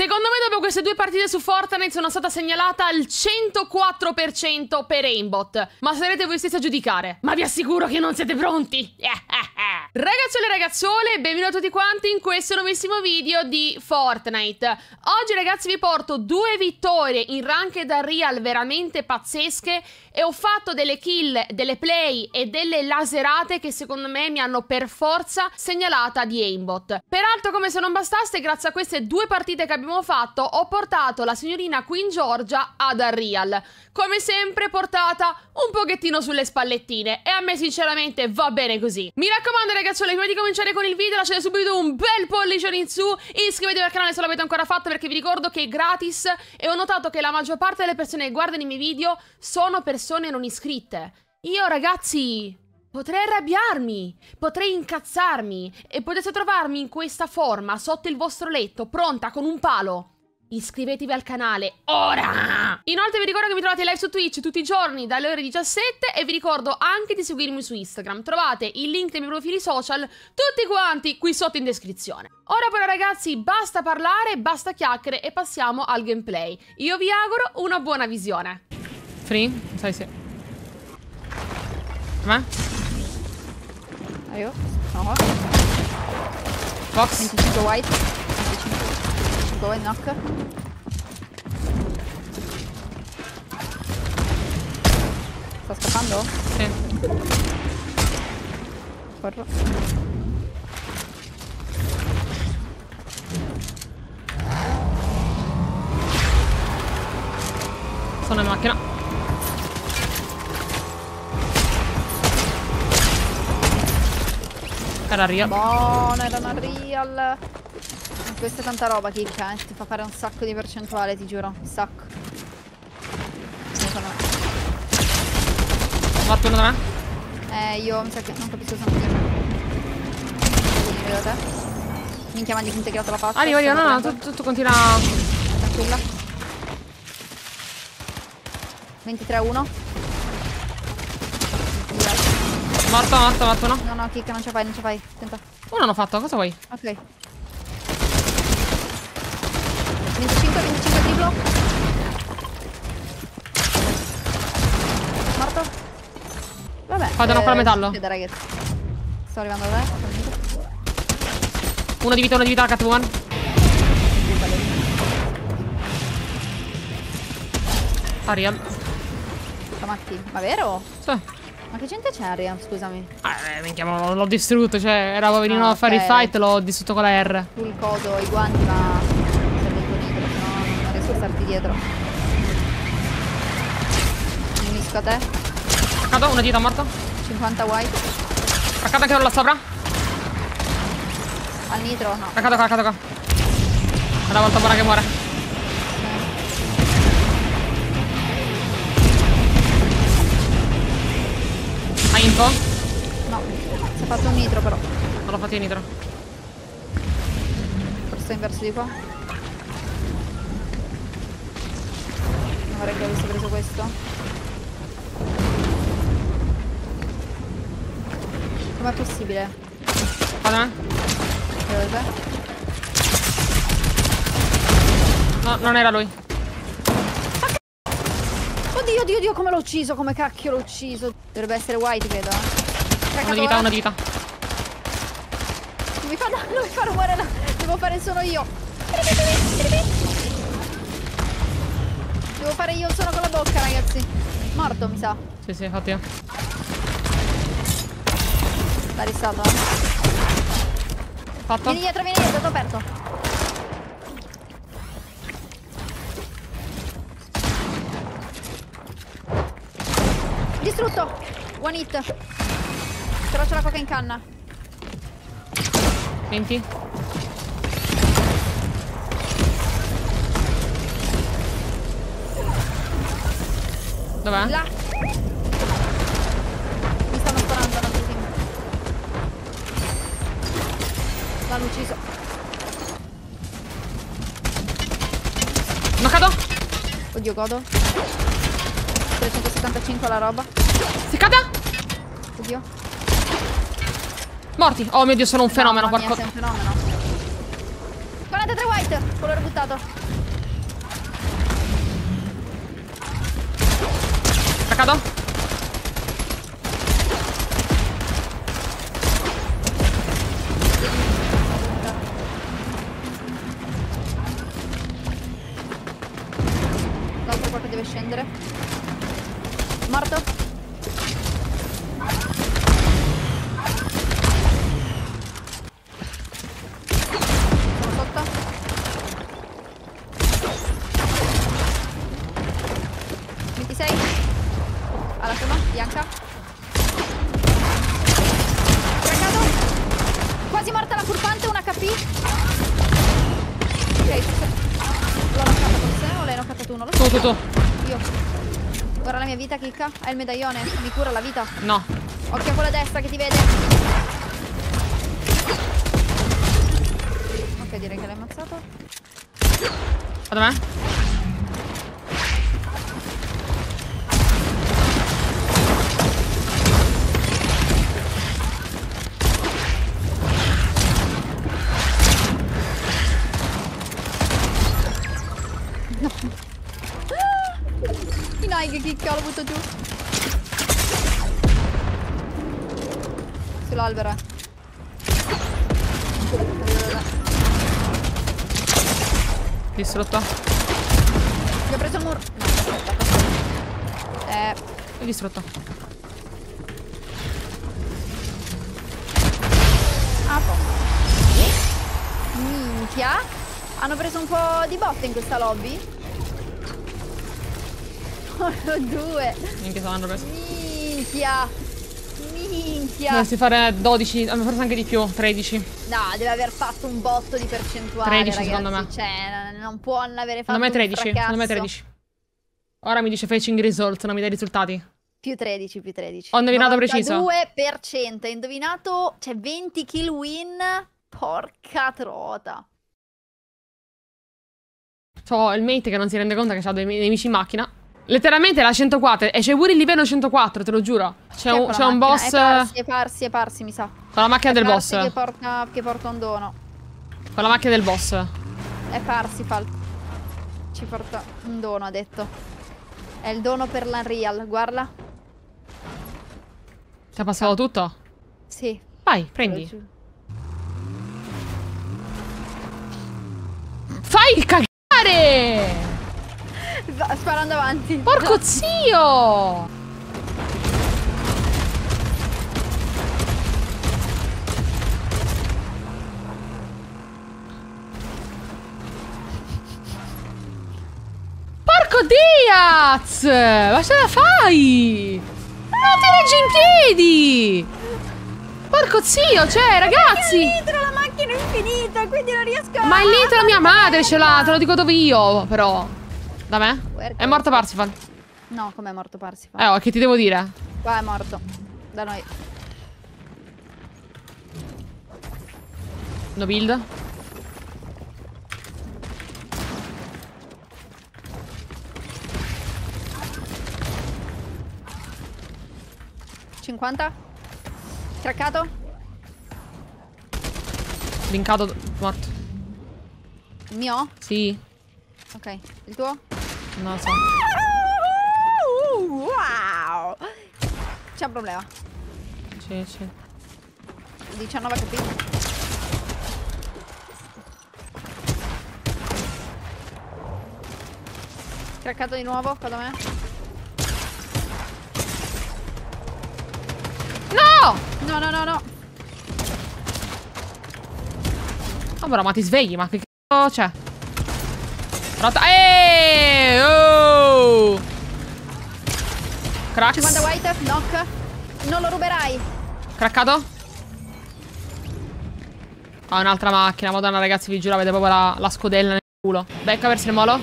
Secondo me dopo queste due partite su Fortnite sono stata segnalata al 104% per aimbot. Ma sarete voi stessi a giudicare. Ma vi assicuro che non siete pronti. Ragazzuole e ragazzuole, benvenuti tutti quanti in questo nuovissimo video di Fortnite. Oggi ragazzi vi porto due vittorie in ranked Unreal veramente pazzesche. E ho fatto delle kill, delle play e delle laserate che secondo me mi hanno per forza segnalata di aimbot. Peraltro, come se non bastasse, grazie a queste due partite che abbiamo fatto ho portato la signorina Queen Giorgia ad Unreal. Come sempre portata un pochettino sulle spallettine e a me sinceramente va bene così. Mi raccomando ragazzuoli, prima di cominciare con il video lasciate subito un bel pollicione in su, iscrivetevi al canale se l'avete ancora fatto perché vi ricordo che è gratis e ho notato che la maggior parte delle persone che guardano i miei video sono persone non iscritte. Io ragazzi potrei arrabbiarmi, potrei incazzarmi e potete trovarmi in questa forma sotto il vostro letto pronta con un palo. Iscrivetevi al canale ora! Inoltre vi ricordo che mi trovate live su Twitch tutti i giorni dalle ore 17 e vi ricordo anche di seguirmi su Instagram. Trovate il link dei miei profili social tutti quanti qui sotto in descrizione. Ora però ragazzi basta parlare, basta chiacchiere e passiamo al gameplay. Io vi auguro una buona visione. Free? Sai se... Ma? Io? No. Box? 25 white. 25 white knock. Sta scappando? Sì. Corro. Sono in macchina. Era real. Buono, era una real. Questa è tanta roba, Kika, ti fa fare un sacco di percentuale, ti giuro. Un sacco. Fatto uno da me? Io mi sa che non capisco se sono qui. Vedo te. Minchia, ma gli integrato la faccia. Arriva, no, tutto continua. Tranquilla. 23-1. Morto uno. No, Kika, non ce la fai, Tenta. Uno hanno fatto, cosa vuoi? Ok. 25 triplo. Morto. Vabbè. Cadono ancora metallo. Ragazzi. Sto arrivando da te. Uno di vita, la Catwoman. Ariel. Matti. Ma vero? Sì. Ma che gente c'è Ariam, scusami? Minchia, l'ho distrutto, cioè era poverino a fare il fight, l'ho distrutto con la R. Sul codo, i guanti, ma serve il nitro, sennò non riesco a starti dietro. Unisco a te. Craccato, una dita morto. 50 white. Craccato anche là sopra. Al nitro, no. Craccato qua. Una volta buona che muore. Hai info? No, si è fatto un nitro però. Non l'ho fatto io nitro. Forse in verso di qua. Non vorrei che avessi preso questo. Com'è possibile? Guarda me. Vedo te. No, non era lui. Oddio, come l'ho ucciso, come cacchio l'ho ucciso. Dovrebbe essere white, credo. Una di vita. Non mi fa rumore, no. Devo fare solo io. Devo fare io il suono con la bocca, ragazzi. Morto, mi sa. Sì, infatti io. L'ha ristato. Fatto. Vieni dietro, t'ho aperto. Distrutto! One hit. Però c'è la coca in canna. 20. Dov'è? Là. Mi stanno sparando un altro team. L'hanno ucciso. Knoccato. Oddio, godo. 375 la roba. Seccata. Oddio. Morti. Oh mio Dio, sono un fenomeno, Mamma mia, porco. sei un fenomeno. Con 43 white. Quello buttato. Attaccato. L'altro qua che deve scendere. Morto. Sono sotto. Alla prima, bianca. Craccato. Quasi morta la furfante, un HP. Ok, l'ho knockata forse o l'hai knockata tu? Non lo so. Tu. Io. Guarda la mia vita, Chicca. Hai il medaglione? Mi cura la vita? No. Occhio a quella destra che ti vede. Ok, direi che l'hai ammazzato. Vado a me. Che chicca, l'ho buttato giù. Sull'albero. Distrutto. Ti ho preso il muro. No, aspetta. È distrutto. Ah, minchia. Hanno preso un po' di botte in questa lobby. Due. Minchia, stanno preso. Minchia. Dovresti fare 12, forse anche di più, 13. No, deve aver fatto un botto di percentuale, 13 ragazzi. secondo me. Cioè, non può avere fatto Secondo me un 13, fracasso. secondo me 13. Ora mi dice fetching result, non mi dai i risultati. Più 13, più 13. Ho indovinato preciso. 2%, hai indovinato, cioè 20 kill win. Porca trota. C'ho il mate che non si rende conto che ha dei nemici in macchina. Letteralmente la 104 e c'è pure il livello 104, te lo giuro. C'è un boss. È parsi, mi sa. Con la macchina del boss. Che porta un dono. Con la macchina del boss. È Parsifal. Ci porta un dono, ha detto. È il dono per l'Unreal, guarda. Ti ha passato tutto? Sì. Vai, prendi. Fai il cagare! Sparando avanti. Porco zio! Porco Diaz! Ma ce la fai? Non ti reggi in piedi! Porco zio, cioè, ragazzi! Il litro, la macchina è infinita, quindi non riesco a... Ma il litro mia madre ce l'ha, te lo dico dove io, però. Da me? È morto Parsifal. No, com'è morto Parsifal? Oh, che ti devo dire? Qua è morto. Da noi. No build. $50. Craccato. Blinkato, morto. Il mio? Sì. Ok, il tuo? Non lo so. Wow! C'è un problema. Sì. 19 HP. Craccato di nuovo, qua da me. No! No. Oh, però, ma ti svegli, ma che cazzo c'è? Rotta. Oh! Cracks. 50 white, knock. Non lo ruberai. Craccato? Ah, un'altra macchina. Madonna, ragazzi, vi giuro, avete proprio la scodella nel culo. Becca verso il molo.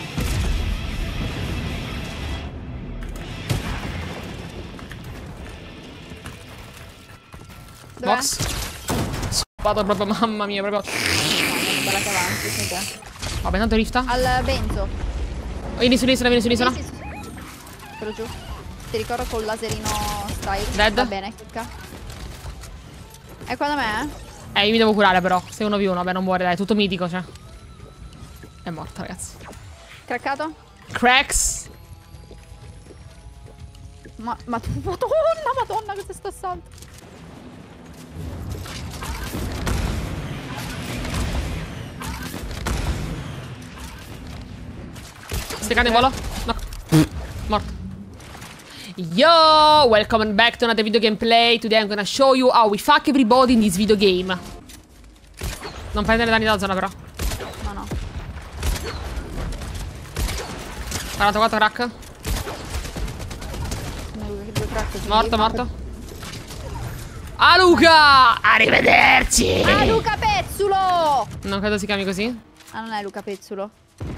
Dov'è? Box. Vado proprio, mamma mia, proprio. Bella che avanti, sì, te. Vabbè, tanto rifta. Al benzo. Vieni sull'isola. Sì. Quello giù. Ti ricordo col laserino style. Dead. Va bene, clicca. È qua da me, Io mi devo curare però. Sei 1v1, vabbè, non muore, dai, tutto mitico, cioè. È morta, ragazzi. Craccato? Cracks. Madonna, cosa sta salto? Sticcando in volo? No. Morto. Yo, welcome back to another video gameplay. Today I'm gonna show you how we fuck everybody in this video game. Non prendere danni dalla zona però. No. 44 crack. Due crack, Morto. Ah Luca! Arrivederci! Ah, Luca Pezzulo! Non credo si chiami così. Ah, non è Luca Pezzulo.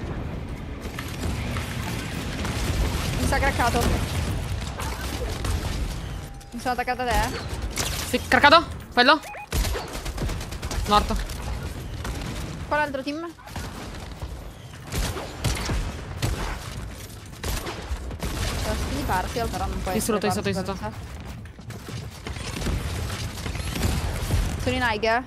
Mi sa craccato. Mi sono attaccata a te. Sì, craccato? Quello? Morto. Qual è l'altro team? Di partial, però non può essere. Distrutto. Sono in high.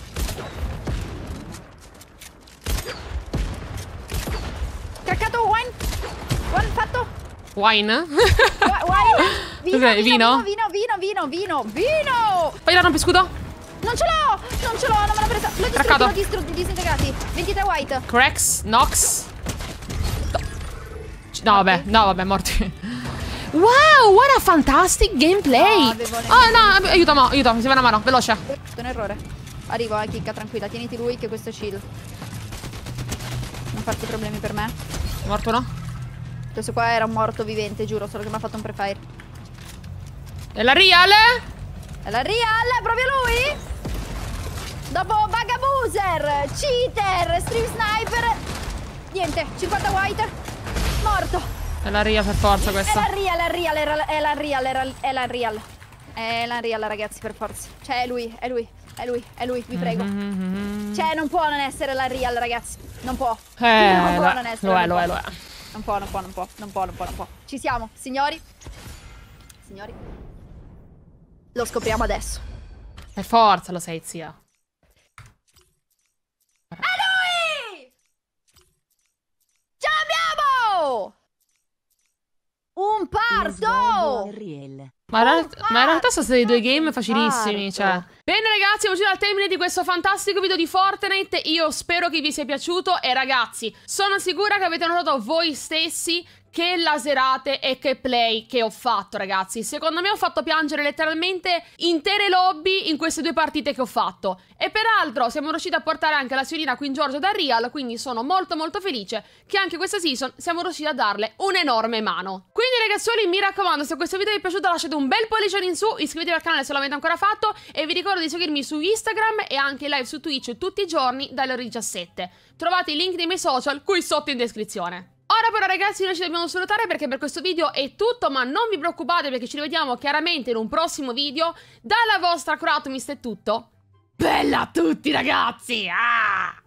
Craccato one fatto. Wine? Wine. Cos'è? Vino? Vino. Fai la rompiscudo? Non ce l'ho, non me l'ha presa. L'ho distrutto, disintegrati. 23 white. Cracks, Nox. No, vabbè, morti. Wow, what a fantastic gameplay. No, aiuta, mi serve una mano, veloce. È un errore. Arrivo, chicca, tranquilla, tieniti lui che questo è shield. Non farti problemi per me. Morto no? Questo qua era un morto vivente, giuro, solo che mi ha fatto un prefire. E la real? È la real, è proprio lui? Dopo Bagabuser, Cheater, Stream Sniper. Niente, 50 white. Morto. È la real per forza questa. È la real, ragazzi, per forza. Cioè, è lui, vi prego. Cioè, non può non essere la real, ragazzi. Non può. Non può non essere. Lo è. Non può. Ci siamo, signori. Lo scopriamo adesso. Per forza lo sei, zia. È lui! Ce l'abbiamo! Un parto! Ma in realtà sono stati due game facilissimi, cioè. Bene ragazzi, siamo giunti al termine di questo fantastico video di Fortnite. Io spero che vi sia piaciuto e ragazzi, sono sicura che avete notato voi stessi che laserate e che play che ho fatto, ragazzi. Secondo me ho fatto piangere letteralmente intere lobby in queste due partite che ho fatto. E peraltro siamo riusciti a portare anche la signorina Queen Giorgio da Real, quindi sono molto felice che anche questa season siamo riusciti a darle un'enorme mano. Quindi ragazzuoli, mi raccomando, se questo video vi è piaciuto lasciate un bel pollice in su, iscrivetevi al canale se non l'avete ancora fatto e vi ricordo di seguirmi su Instagram e anche live su Twitch tutti i giorni dalle ore 17. Trovate i link dei miei social qui sotto in descrizione. Ora però ragazzi noi ci dobbiamo salutare perché per questo video è tutto, ma non vi preoccupate perché ci rivediamo chiaramente in un prossimo video. Dalla vostra Croatomist è tutto. Bella a tutti ragazzi! Ah!